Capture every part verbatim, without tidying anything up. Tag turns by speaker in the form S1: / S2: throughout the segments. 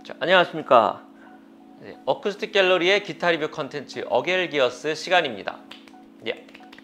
S1: 자, 안녕하십니까. 네, 어쿠스틱 갤러리의 기타 리뷰 컨텐츠 어겔기어스 시간입니다. 예.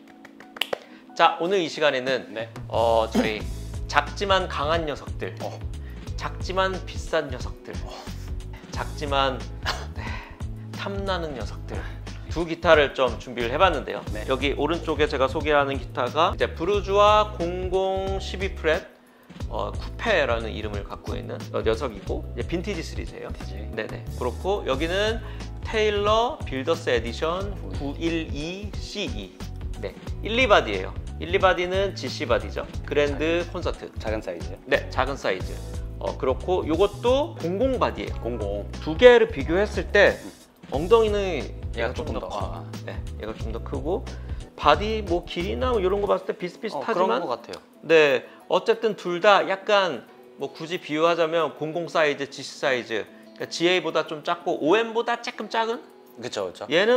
S1: 자, 오늘 이 시간에는
S2: 네.
S1: 어, 저희 작지만 강한 녀석들,
S2: 어.
S1: 작지만 비싼 녀석들, 어. 작지만 네, 탐나는 녀석들 두 기타를 좀 준비를 해봤는데요.
S2: 네.
S1: 여기 오른쪽에 제가 소개하는 기타가 이제 브루주아 공공 십이 프렛 어, 쿠페라는 이름을 갖고 있는 녀석이고 이제 빈티지 시리즈예요.
S2: 빈티지.
S1: 네네. 그렇고 여기는 테일러 빌더스 에디션 구백십이 씨이. 네, 일, 이 바디예요. 일, 이 바디는 지씨 바디죠. 그랜드 콘서트.
S2: 작은 사이즈.
S1: 네, 작은 사이즈. 어, 그렇고 요것도 공공 바디예요.
S2: 공공.
S1: 두 개를 비교했을 때 엉덩이는
S2: 얘가 조금 더
S1: 커.
S2: 커.
S1: 네, 얘가 좀 더 크고 바디 뭐 길이나 뭐 이런 거 봤을 때 비슷비슷하지만
S2: 어, 그런 거 같아요.
S1: 네, 어쨌든 둘 다 약간 뭐 굳이 비유하자면 공공 사이즈, 지씨 사이즈. 그러니까 지에이보다 좀 작고 오엠보다 조금 작은?
S2: 그렇죠, 그렇죠.
S1: 얘는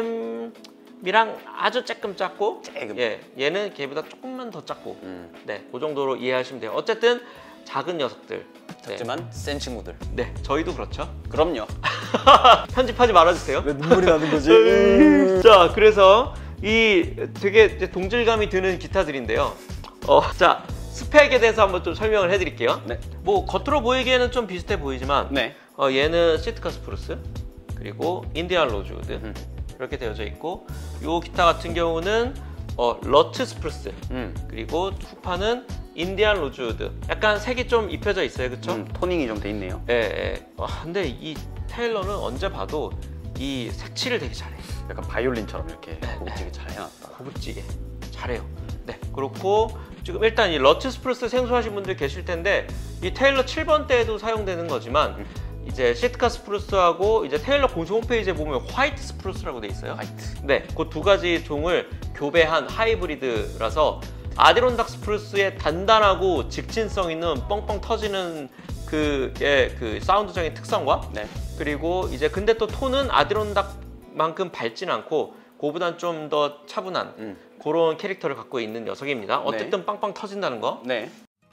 S1: 오엠이랑 아주 조금 작고,
S2: 조금.
S1: 예, 얘는 걔보다 조금만 더 작고,
S2: 음.
S1: 네, 그 정도로 이해하시면 돼요. 어쨌든 작은 녀석들.
S2: 작지만 센 친구들.
S1: 네, 저희도 그렇죠.
S2: 그럼요.
S1: 편집하지 말아주세요.
S2: 왜 눈물이 나는 거지?
S1: 자, 그래서 이 되게 이제 동질감이 드는 기타들인데요. 어, 자, 스펙에 대해서 한번 좀 설명을 해드릴게요.
S2: 네.
S1: 뭐 겉으로 보이기에는 좀 비슷해 보이지만,
S2: 네.
S1: 어, 얘는 시트카 스프루스 그리고 인디안 로즈우드
S2: 음.
S1: 이렇게 되어져 있고, 요 기타 같은 경우는 어, 러트 스프루스
S2: 음.
S1: 그리고 후파는 인디안 로즈우드. 약간 색이 좀 입혀져 있어요, 그렇죠?
S2: 음, 토닝이 좀 돼 있네요.
S1: 예, 예. 어, 근데 이 테일러는 언제 봐도 이 색칠을 되게 잘해요.
S2: 약간 바이올린처럼 이렇게 고급지게 잘 해놨다.
S1: 고급지게 잘해요. 네, 그렇고 지금 일단 이 러트 스프루스 생소하신 분들 계실 텐데 이 테일러 칠 번대에도 사용되는 거지만
S2: 음.
S1: 이제 시트카 스프루스하고 이제 테일러 공식 홈페이지에 보면 화이트 스프루스라고 돼 있어요.
S2: 화이트.
S1: 네, 그 두 가지 종을 교배한 하이브리드라서 아디론닥 스프루스의 단단하고 직진성 있는 뻥뻥 터지는 그의 그 사운드적인 특성과
S2: 네.
S1: 그리고 이제 근데 또 톤은 아디론닥만큼 밝진 않고 그보단 좀 더 차분한
S2: 음.
S1: 그런 캐릭터를 갖고 있는 녀석입니다. 어쨌든
S2: 네.
S1: 빵빵 터진다는 거.
S2: 네.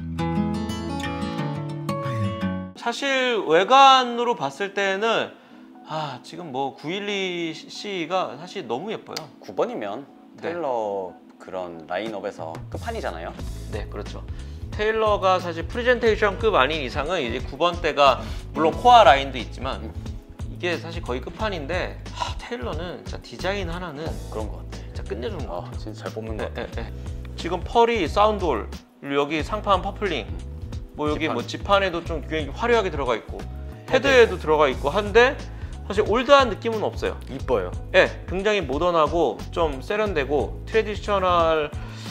S1: 사실 외관으로 봤을 때는 아 지금 뭐 구백십이 씨가 사실 너무 예뻐요.
S2: 구 번이면
S1: 네.
S2: 테일러 그런 라인업에서 끝판이잖아요.
S1: 네, 그렇죠. 테일러가 사실 프레젠테이션급 아닌 이상은 이제 구 번대가 물론 코어 라인도 있지만 이게 사실 거의 끝판인데 하, 테일러는 진짜 디자인 하나는
S2: 그런 것 같아.
S1: 진짜 끝내주는 것
S2: 아,
S1: 같아요.
S2: 진짜 잘 뽑는 것
S1: 네,
S2: 같아.
S1: 네, 네. 지금 펄이 사운드홀 그리고 여기 상판 퍼플링 뭐 여기
S2: 지판.
S1: 뭐 지판에도 좀 굉장히 화려하게 들어가 있고 헤드에도 들어가 있고 한데 사실 올드한 느낌은 없어요.
S2: 이뻐요.
S1: 네, 굉장히 모던하고 좀 세련되고 트레디셔널한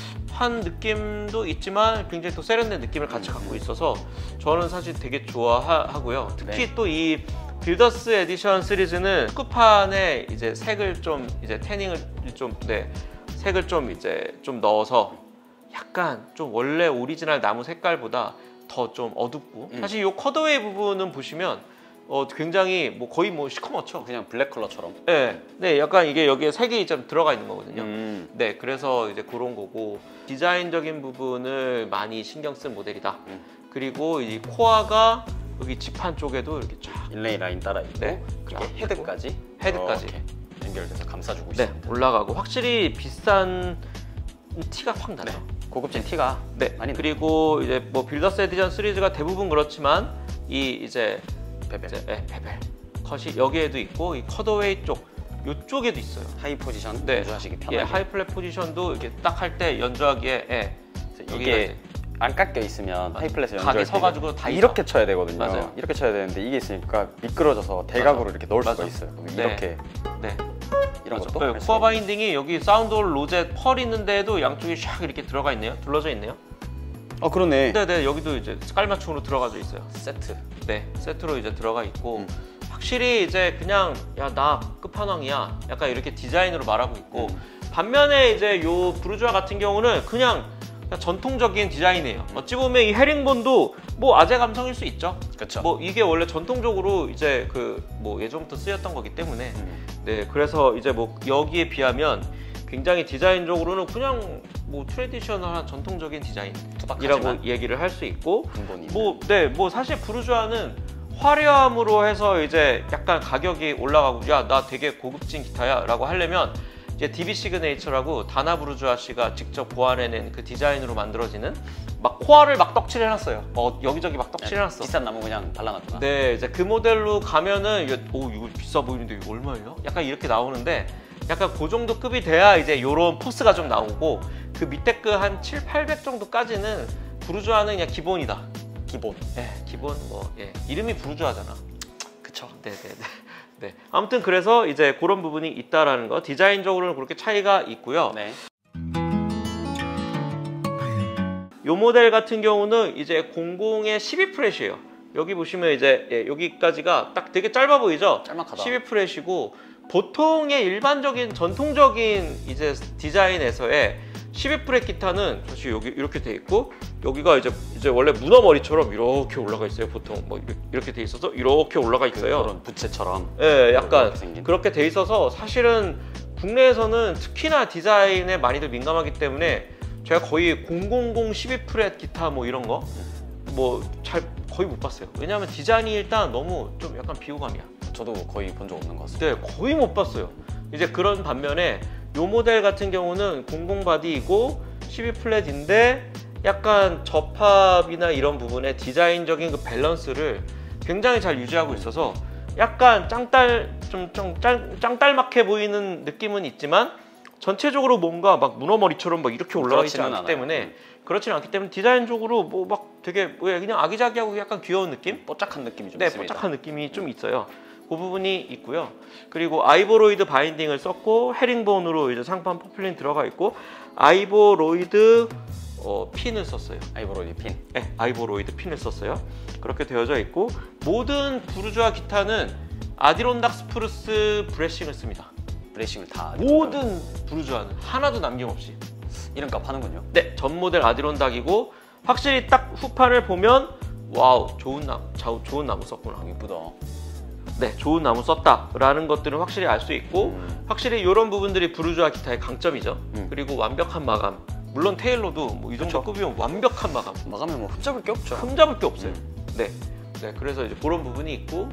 S1: 느낌도 있지만 굉장히 또 세련된 느낌을 같이 갖고 있어서 저는 사실 되게 좋아하고요. 특히
S2: 네.
S1: 또 이 빌더스 에디션 시리즈는 끝판에 이제 색을 좀 이제 태닝을 좀 네, 색을 좀 이제 좀 넣어서 약간 좀 원래 오리지널 나무 색깔보다 더 좀 어둡고
S2: 음.
S1: 사실 이 컷어웨이 부분은 보시면 어 굉장히 뭐 거의 뭐 시커멓죠.
S2: 그냥 블랙 컬러처럼.
S1: 네, 네, 약간 이게 여기에 색이 좀 들어가 있는 거거든요.
S2: 음.
S1: 네, 그래서 이제 그런 거고 디자인적인 부분을 많이 신경 쓴 모델이다.
S2: 음.
S1: 그리고 이 코어가 여기 지판 쪽에도 이렇게 쫙
S2: 인레이 라인 따라 있고
S1: 네,
S2: 이게
S1: 쫙
S2: 헤드까지
S1: 헤드까지.
S2: 이렇게 연결돼서 감싸주고
S1: 네,
S2: 있습니다.
S1: 올라가고 확실히 비싼 티가 확 나요.
S2: 네. 고급진 티가
S1: 네,
S2: 많이
S1: 그리고 이제 뭐 빌더스 에디션 시리즈가 대부분 그렇지만 이 이제
S2: 베벨.
S1: 이제 네, 베벨 컷이 여기에도 있고 이 컷어웨이 쪽 이쪽에도 있어요.
S2: 하이 포지션
S1: 네,
S2: 연주하시기 편하게.
S1: 예, 하이 플랫 포지션도 이렇게 딱 할 때 연주하기에 예,
S2: 이게
S1: 여기가
S2: 안 깎여 있으면 하이 플랫에
S1: 각이
S2: 연주할 때
S1: 서가지고 다
S2: 이렇게 쳐야 되거든요.
S1: 맞아요.
S2: 이렇게 쳐야 되는데 이게 있으니까 미끄러져서 대각으로
S1: 맞아.
S2: 이렇게 넣을
S1: 맞아.
S2: 수가 있어요. 그럼
S1: 네.
S2: 이렇게
S1: 네.
S2: 이런
S1: 맞아.
S2: 것도
S1: 네,
S2: 할 수가
S1: 코어
S2: 있는.
S1: 바인딩이 여기 사운드홀 로제 펄 있는데도 양쪽이 샥 이렇게 들어가 있네요. 둘러져 있네요.
S2: 어 그러네.
S1: 네, 네, 여기도 이제 깔맞춤으로 들어가져 있어요.
S2: 세트.
S1: 네, 세트로 이제 들어가 있고
S2: 음.
S1: 확실히 이제 그냥 야 나 끝판왕이야. 약간 이렇게 디자인으로 말하고 있고
S2: 음.
S1: 반면에 이제 요 브루주아 같은 경우는 그냥 전통적인 디자인이에요. 어찌 보면 이 헤링본도 뭐 아재 감성일 수 있죠.
S2: 그렇죠.
S1: 뭐 이게 원래 전통적으로 이제 그 뭐 예전부터 쓰였던 거기 때문에
S2: 음.
S1: 네, 그래서 이제 뭐 여기에 비하면 굉장히 디자인적으로는 그냥 뭐 트레디셔널한 전통적인 디자인이라고
S2: 투박하지만
S1: 얘기를 할 수 있고
S2: 근본이
S1: 뭐 네, 뭐 사실 브루주아는 화려함으로 해서 이제 약간 가격이 올라가고 야 나 되게 고급진 기타야 라고 하려면 이제 디비 시그네이처라고 다나 부르주아 씨가 직접 고안해낸 그 디자인으로 만들어지는 막 코알을 막 떡칠해 놨어요. 어, 여기저기 막 떡칠해 놨어.
S2: 비싼 나무 그냥 발라놨구나.
S1: 네, 이제 그 모델로 가면은 이게 오 이거 비싸 보이는데 이거 얼마예요? 약간 이렇게 나오는데 약간 그 정도 급이 돼야 이제 요런 포스가 좀 나오고 그 밑에 그 한 칠, 팔백 정도까지는 부르주아는 그냥 기본이다.
S2: 기본.
S1: 예, 기본 뭐 예, 이름이 부르주아잖아.
S2: 그쵸.
S1: 네, 네, 네. 네. 아무튼 그래서 이제 그런 부분이 있다라는 거. 디자인적으로는 그렇게 차이가 있고요.
S2: 네.
S1: 요 모델 같은 경우는 이제 공공의 십이 프렛이에요. 여기 보시면 이제 예, 여기까지가 딱 되게 짧아 보이죠?
S2: 짤막하다.
S1: 십이 프렛이고 보통의 일반적인 전통적인 이제 디자인에서의 십이 프렛 기타는 사실 여기 이렇게 돼 있고 여기가 이제 이제 원래 문어 머리처럼 이렇게 올라가 있어요. 보통 뭐 이렇게 돼 있어서 이렇게 올라가 있어요.
S2: 그런 부채처럼.
S1: 예, 약간
S2: 이렇게 생긴.
S1: 그렇게 돼 있어서 사실은 국내에서는 특히나 디자인에 많이들 민감하기 때문에 제가 거의 공공공 십이 프렛 기타 뭐 이런 거 뭐 잘 거의 못 봤어요. 왜냐하면 디자인이 일단 너무 좀 약간 비호감이야.
S2: 저도 거의 본 적 없는 것 같습니다.
S1: 네, 거의 못 봤어요. 이제 그런 반면에 요 모델 같은 경우는 공공 바디이고 십이 플랫인데 약간 접합이나 이런 부분에 디자인적인 그 밸런스를 굉장히 잘 유지하고 있어서 약간 짱딸 좀, 좀 짱, 짱딸막해 보이는 느낌은 있지만 전체적으로 뭔가 막 문어머리처럼 막 이렇게 올라가 있지 않기
S2: 않아요.
S1: 때문에
S2: 음.
S1: 그렇지는 않기 때문에 디자인적으로 뭐 막 되게 뭐 그냥 아기자기하고 약간 귀여운 느낌?
S2: 뽀짝한 느낌이 좀
S1: 네,
S2: 있습니다.
S1: 뽀짝한 느낌이 좀 있어요. 그 부분이 있고요. 그리고 아이보로이드 바인딩을 썼고 헤링본으로 이제 상판 퍼플린 들어가 있고 아이보로이드 어, 핀을 썼어요.
S2: 아이보로이드 핀.
S1: 네, 아이보로이드 핀을 썼어요. 그렇게 되어져 있고 모든 부르주아 기타는 아디론닥 스프루스 브래싱을 씁니다.
S2: 브레이싱을 다.
S1: 모든 부르주아는 하나도 남김없이.
S2: 이름값 하는군요.
S1: 네, 전 모델 아디론닥이고 확실히 딱 후판을 보면 와우 좋은 나무, 좋은 나무 썼구나.
S2: 아, 이쁘다.
S1: 네, 좋은 나무 썼다라는 것들은 확실히 알 수 있고
S2: 음.
S1: 확실히 이런 부분들이 부르주아 기타의 강점이죠.
S2: 음.
S1: 그리고 완벽한 마감. 물론 테일러도 뭐 이 정도 급이면 완벽한 마감.
S2: 마감에 뭐 흠잡을 게 없죠.
S1: 흠잡을 게 없어요.
S2: 음.
S1: 네, 네, 그래서 이제 그런 부분이 있고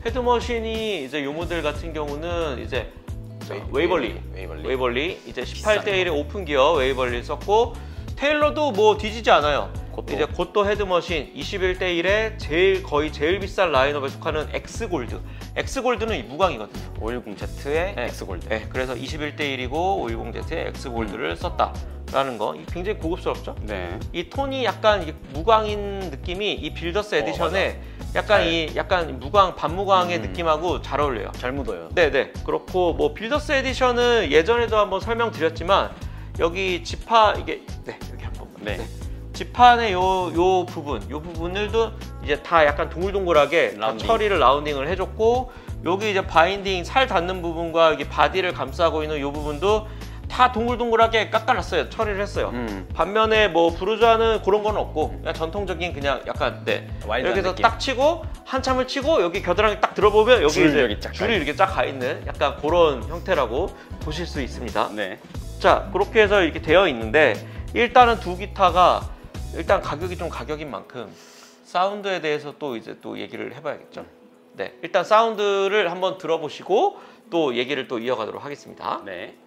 S1: 헤드머신이 이제 이 모델 같은 경우는 이제 자, 웨이벌리,
S2: 웨이벌리.
S1: 웨이벌리 이제 십팔 대 일의 오픈 기어 웨이벌리 썼고 테일러도 뭐 뒤지지 않아요.
S2: 그것도.
S1: 이제 곧또 헤드머신 이십일 대 일의 제일 거의 제일 비싼 라인업에 속하는 엑스골드. 엑스골드는 이 무광이거든요.
S2: 오백십 제트의
S1: 네.
S2: 엑스골드.
S1: 네, 그래서 이십일 대 일이고 오백십 제트의 엑스골드를 썼다라는 거. 이게 굉장히 고급스럽죠?
S2: 네.
S1: 이 톤이 약간 이게 무광인 느낌이 이 빌더스 에디션에 약간
S2: 잘.
S1: 이 약간 무광 반무광의
S2: 음.
S1: 느낌하고 잘 어울려요.
S2: 잘 묻어요.
S1: 네네, 그렇고 뭐 빌더스 에디션은 예전에도 한번 설명드렸지만 여기 지파 이게 네 여기 한번
S2: 네.
S1: 네. 지판의 요, 요 부분 요 부분들도 이제 다 약간 동글동글하게 다
S2: 라운딩.
S1: 처리를 라운딩을 해줬고 여기 이제 바인딩 살 닿는 부분과 여기 바디를 감싸고 있는 요 부분도 다 동글동글하게 깎아놨어요. 처리를 했어요.
S2: 음.
S1: 반면에 뭐 부르주아는 그런 건 없고 그냥 전통적인 그냥 약간 네
S2: 와일드한
S1: 이렇게 해서
S2: 느낌.
S1: 딱 치고 한참을 치고 여기 겨드랑이 딱 들어보면 여기
S2: 줄
S1: 이제
S2: 여기 쫙
S1: 줄이
S2: 가
S1: 이렇게 쫙 가 있는 약간 그런 형태라고 보실 수 있습니다.
S2: 네.
S1: 자, 그렇게 해서 이렇게 되어 있는데 일단은 두 기타가 일단 가격이 좀 가격인 만큼 사운드에 대해서 또 이제 또 얘기를 해봐야겠죠. 네, 일단 사운드를 한번 들어보시고 또 얘기를 또 이어가도록 하겠습니다.
S2: 네.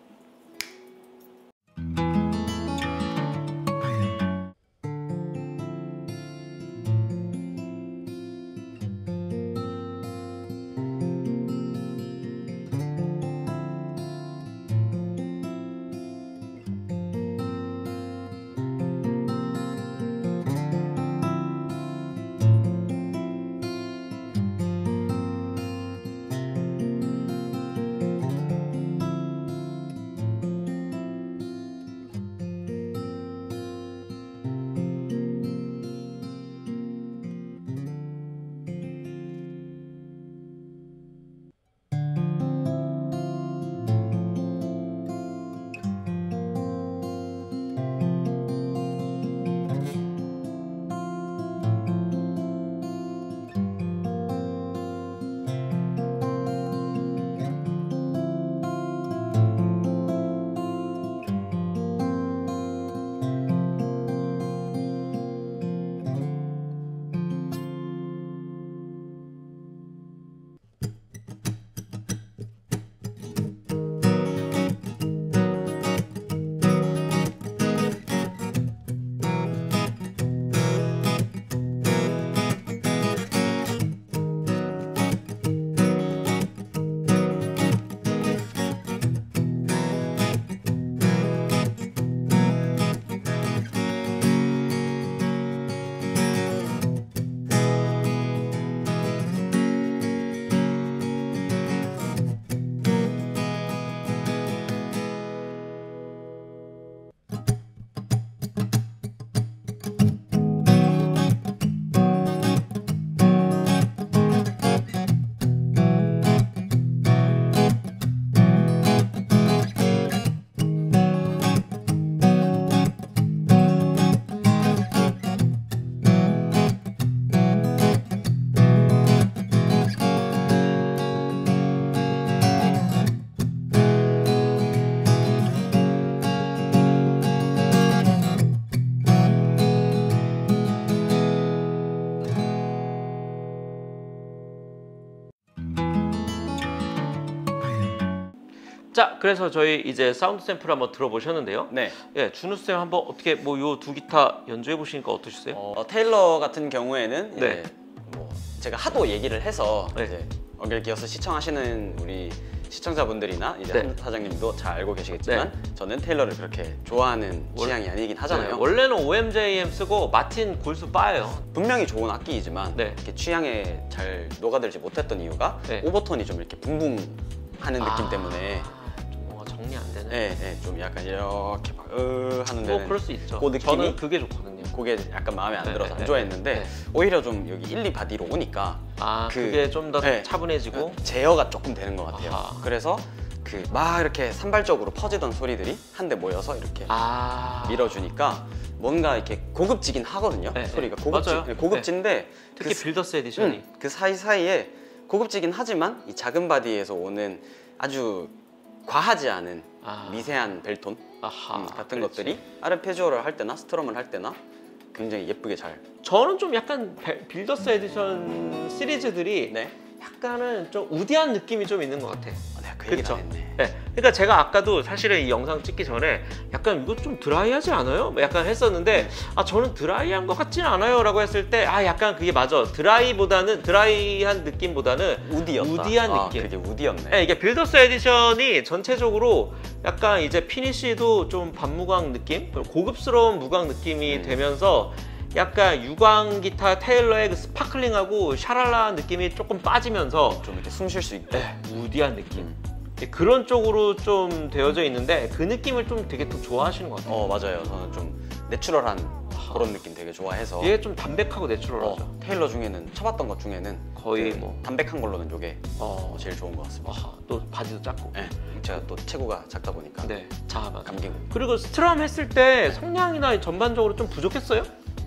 S1: 자, 그래서 저희 이제 사운드 샘플 한번 들어보셨는데요.
S2: 네.
S1: 예, 준우 쌤 한번 어떻게 뭐 요 두 기타 연주해 보시니까 어떠셨어요?
S2: 어, 테일러 같은 경우에는
S1: 네.
S2: 이제 뭐 제가 하도 얘기를 해서
S1: 네.
S2: 이제 언결기어스 시청하시는 우리 시청자분들이나 이제
S1: 네.
S2: 한 사장님도 잘 알고 계시겠지만
S1: 네.
S2: 저는 테일러를 그렇게 좋아하는 취향이 아니긴 하잖아요.
S1: 네, 원래는 오엠제이엠 쓰고 마틴 골수 빠예요.
S2: 분명히 좋은 악기이지만
S1: 네.
S2: 이렇게 취향에 잘 녹아들지 못했던 이유가
S1: 네.
S2: 오버톤이 좀 이렇게 붕붕 하는 느낌
S1: 아,
S2: 때문에
S1: 좀 뭔가 정리 안 되네.
S2: 네, 네, 좀 약간 이렇게 막 으 하는
S1: 뭐
S2: 데는
S1: 그럴 수 있죠.
S2: 그 느낌이
S1: 저는 그게 좋거든요.
S2: 그게 약간 마음에 안
S1: 네,
S2: 들어서
S1: 네,
S2: 안
S1: 네,
S2: 좋아했는데
S1: 네.
S2: 오히려 좀 여기 일, 이 바디로 오니까
S1: 아,
S2: 그-
S1: 그, 게 좀 더
S2: 네.
S1: 차분해지고.
S2: 제어가 조금 되는 것 같아요.
S1: 아하.
S2: 그래서 그 막 이렇게 산발적으로 퍼지던 소리들이 한데 모여서 이렇게
S1: 아,
S2: 밀어주니까 뭔가 이렇게 고급지긴 하거든요.
S1: 네,
S2: 소리가
S1: 네.
S2: 고급지,
S1: 맞아요.
S2: 네, 고급진데
S1: 특히
S2: 그,
S1: 빌더스 에디션이.
S2: 음, 그 사이사이에 고급지긴 하지만 이 작은 바디에서 오는 아주 과하지 않은
S1: 아,
S2: 미세한 벨톤
S1: 아하,
S2: 음, 같은
S1: 그렇지.
S2: 것들이 아르페지오를 할 때나 스트럼을 할 때나 굉장히 예쁘게 잘
S1: 저는 좀 약간 벨- 빌더스 에디션 시리즈들이
S2: 네.
S1: 약간은 좀 우디한 느낌이 좀 있는 것 같아.
S2: 아, 내가 그 얘기를
S1: 그쵸?
S2: 안 했네.
S1: 네, 그러니까 제가 아까도 사실은 이 영상 찍기 전에 약간 이거 좀 드라이하지 않아요? 뭐 약간 했었는데 아 저는 드라이한 것 같지는 않아요 라고 했을 때 아 약간 그게 맞아. 드라이보다는 드라이한 느낌보다는
S2: 우디였다.
S1: 우디한
S2: 아,
S1: 느낌.
S2: 그게 우디였네.
S1: 네, 이게 빌더스 에디션이 전체적으로 약간 이제 피니쉬도 좀 반무광 느낌, 그리고 고급스러운 무광 느낌이
S2: 음.
S1: 되면서 약간 유광 기타 테일러의 그 스파클링하고 샤랄라한 느낌이 조금 빠지면서
S2: 좀 이렇게 숨 쉴 수 있게.
S1: 네, 우디한 느낌.
S2: 음.
S1: 그런 쪽으로 좀 되어져 있는데 그 느낌을 좀 되게 또 좋아하시는 것 같아요.
S2: 어 맞아요. 저는 좀 내추럴한 그런 느낌 되게 좋아해서.
S1: 얘 좀 담백하고 내추럴하죠.
S2: 어, 테일러 중에는 쳐봤던 것 중에는
S1: 거의
S2: 그
S1: 뭐
S2: 담백한 걸로는 이게
S1: 어,
S2: 제일 좋은 것 같습니다.
S1: 아하, 또 바지도 작고.
S2: 네, 제가 또 체구가 작다 보니까
S1: 네, 자만.
S2: 감기고.
S1: 그리고 스트럼 했을 때 성량이나 전반적으로 좀 부족했어요?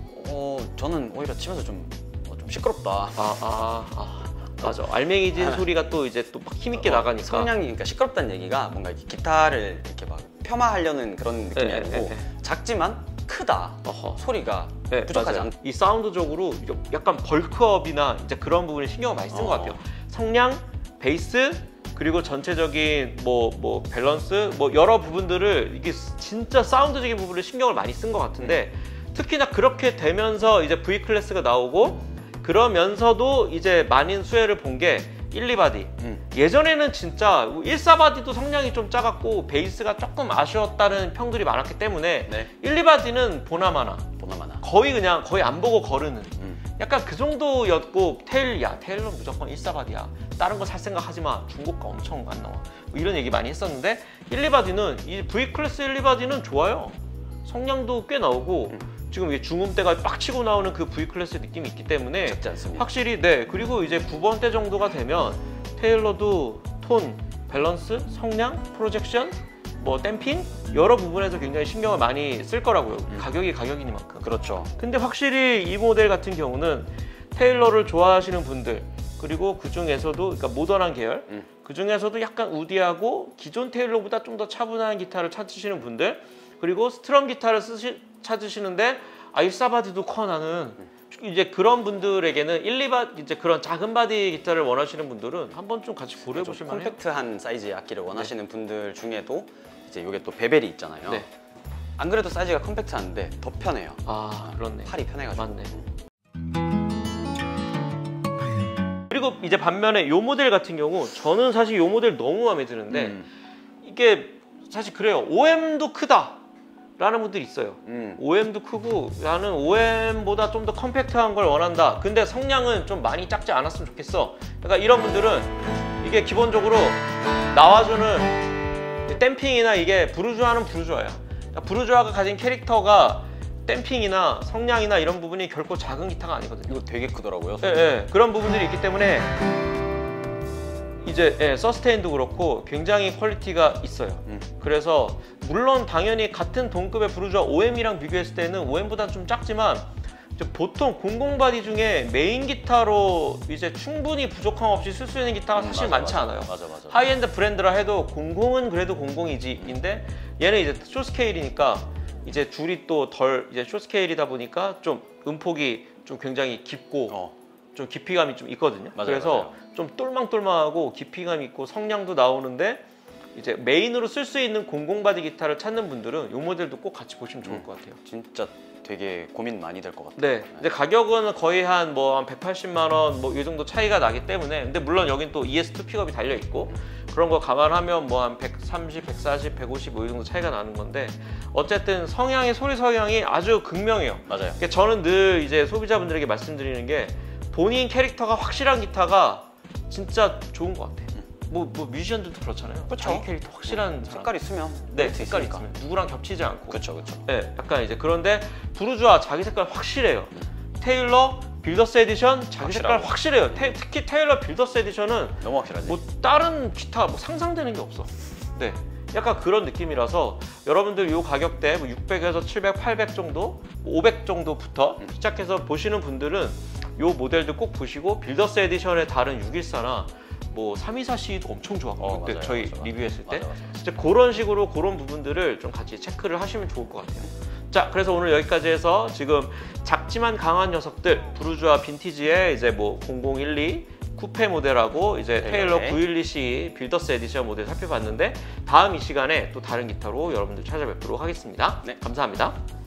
S2: 어 저는 오히려 치면서 좀, 어, 좀 시끄럽다.
S1: 아, 아, 아, 맞아. 알맹이진
S2: 아.
S1: 소리가 또 이제 또 막 힘있게
S2: 어,
S1: 나가니까.
S2: 성량이 그러니까 시끄럽다는 얘기가 뭔가 이렇게 기타를 이렇게 막 폄하하려는 그런 느낌이
S1: 네,
S2: 아니고
S1: 네, 네.
S2: 작지만 크다.
S1: 어허.
S2: 소리가
S1: 네,
S2: 부족하지
S1: 맞아요.
S2: 않다.
S1: 이 사운드적으로 약간 벌크업이나 이제 그런 부분에 신경을 많이 쓴 것
S2: 어.
S1: 같아요. 성량, 베이스, 그리고 전체적인 뭐, 뭐 밸런스, 뭐 여러 부분들을 이게 진짜 사운드적인 부분을 신경을 많이 쓴 것 같은데 특히나 그렇게 되면서 이제 V 클래스가 나오고 그러면서도 이제 많은 수혜를 본 게 일, 이 바디.
S2: 음.
S1: 예전에는 진짜 일, 사 바디도 성량이 좀 작았고 베이스가 조금 아쉬웠다는 평들이 많았기 때문에
S2: 네.
S1: 일, 이 바디는 보나마나
S2: 보나마나.
S1: 거의 그냥 거의 안 보고 거르는
S2: 음.
S1: 약간 그 정도였고 테일, 야 테일러 무조건 일, 사 바디야 다른 거 살 생각 하지 마 중고가 엄청 안 나와 뭐 이런 얘기 많이 했었는데 일, 이 바디는 이 V 클래스 일, 이 바디는 좋아요. 성량도 꽤 나오고
S2: 음.
S1: 지금 이게 중음대가 빡치고 나오는 그 V 클래스 느낌이 있기 때문에
S2: 적지 않습니다.
S1: 확실히 네 그리고 이제 구 번대 정도가 되면 테일러도 톤, 밸런스, 성량, 프로젝션, 뭐 댐핑 여러 부분에서 굉장히 신경을 많이 쓸 거라고요.
S2: 음.
S1: 가격이 가격이니만큼.
S2: 그렇죠.
S1: 근데 확실히 이 모델 같은 경우는 테일러를 좋아하시는 분들 그리고 그 중에서도 그러니까 모던한 계열
S2: 음.
S1: 그 중에서도 약간 우디하고 기존 테일러보다 좀 더 차분한 기타를 찾으시는 분들 그리고 스트럼 기타를 쓰시, 찾으시는데 아 일, 사 바디도 커 나는 이제 그런 분들에게는 일, 이 바디 이제 그런 작은 바디 기타를 원하시는 분들은 한번 좀 같이 고려해 보실 만해요.
S2: 컴팩트한 사이즈의 악기를 원하시는 분들 중에도 이제 이게 또 베벨이 있잖아요.
S1: 네.
S2: 안 그래도 사이즈가 컴팩트한데 더 편해요.
S1: 아 그렇네.
S2: 팔이 편해가지고.
S1: 맞네. 그리고 이제 반면에 요 모델 같은 경우 저는 사실 요 모델 너무 마음에 드는데
S2: 음.
S1: 이게 사실 그래요. 오엠도 크다 라는 분들이 있어요.
S2: 음.
S1: 오엠도 크고 나는 오엠보다 좀 더 컴팩트한 걸 원한다. 근데 성량은 좀 많이 작지 않았으면 좋겠어. 그러니까 이런 분들은 이게 기본적으로 나와주는 댐핑이나 이게 부르주아는 부르주아야. 그러니까 부르주아가 가진 캐릭터가 댐핑이나 성량이나 이런 부분이 결코 작은 기타가 아니거든요.
S2: 이거 되게 크더라고요.
S1: 예, 예, 그런 부분들이 있기 때문에 이제 예, 서스테인도 그렇고 굉장히 퀄리티가 있어요.
S2: 음.
S1: 그래서 물론 당연히 같은 동급의 부르주아 오엠이랑 비교했을 때는 오엠보다 좀 작지만 이제 보통 공공 바디 중에 메인 기타로 이제 충분히 부족함 없이 쓸 수 있는 기타가 사실
S2: 음, 맞아,
S1: 많지
S2: 맞아.
S1: 않아요.
S2: 맞아 맞아.
S1: 하이엔드 브랜드라 해도 공공은 그래도 공공이지인데 얘는 이제 숏스케일이니까 이제 줄이 또 덜 이제 숏스케일이다 보니까 좀 음폭이 좀 굉장히 깊고
S2: 어.
S1: 좀 깊이감이 좀 있거든요.
S2: 맞아요,
S1: 그래서
S2: 맞아요.
S1: 좀 똘망똘망하고 깊이감 있고 성량도 나오는데 이제 메인으로 쓸 수 있는 공공바디 기타를 찾는 분들은 이 모델도 꼭 같이 보시면 좋을
S2: 음.
S1: 것 같아요.
S2: 진짜 되게 고민 많이 될 것 같아요.
S1: 네, 이제 가격은 거의 한 뭐 한 백팔십만 원 뭐 이 정도 차이가 나기 때문에, 근데 물론 여긴 또 이에스 투 픽업이 달려 있고 그런 거 감안하면 뭐 한 백삼십, 백사십, 백오십 뭐 이 정도 차이가 나는 건데, 어쨌든 성향의 소리 성향이 아주 극명해요.
S2: 맞아요.
S1: 그러니까 저는 늘 이제 소비자분들에게 말씀드리는 게, 본인 캐릭터가 확실한 기타가 진짜 좋은 것 같아요. 뭐, 뭐 뮤지션들도 그렇잖아요.
S2: 그쵸.
S1: 자기 캐릭터 확실한 사람.
S2: 색깔 있으면
S1: 네,
S2: 메리트
S1: 색깔
S2: 있으니까.
S1: 있으면 누구랑 겹치지 않고.
S2: 그렇죠, 그렇죠.
S1: 네, 약간 이제 그런데 부르주아 자기 색깔 확실해요. 테일러 빌더스 에디션 자기 색깔
S2: 확실하고.
S1: 확실해요. 테, 특히 테일러 빌더스 에디션은
S2: 너무 확실하지.
S1: 뭐 다른 기타 뭐 상상되는 게 없어. 네, 약간 그런 느낌이라서 여러분들 이 가격대 뭐 육백에서 칠백, 팔백 정도, 오백 정도부터
S2: 음.
S1: 시작해서 보시는 분들은 이 모델도 꼭 보시고, 빌더스 에디션의 다른 육백십사나 뭐 삼백이십사 씨도 엄청 좋았고
S2: 어,
S1: 그때
S2: 맞아요,
S1: 저희
S2: 맞아요.
S1: 리뷰했을 때
S2: 맞아, 맞아, 맞아.
S1: 이제 그런 식으로 그런 부분들을 좀 같이 체크를 하시면 좋을 것 같아요. 자, 그래서 오늘 여기까지 해서 지금 작지만 강한 녀석들 부르주아 빈티지의 이제 뭐 공공일이 쿠페 모델하고 이제 테일러
S2: 테일러의
S1: 구백십이 씨 빌더스 에디션 모델 살펴봤는데, 다음 이 시간에 또 다른 기타로 여러분들 찾아뵙도록 하겠습니다.
S2: 네.
S1: 감사합니다.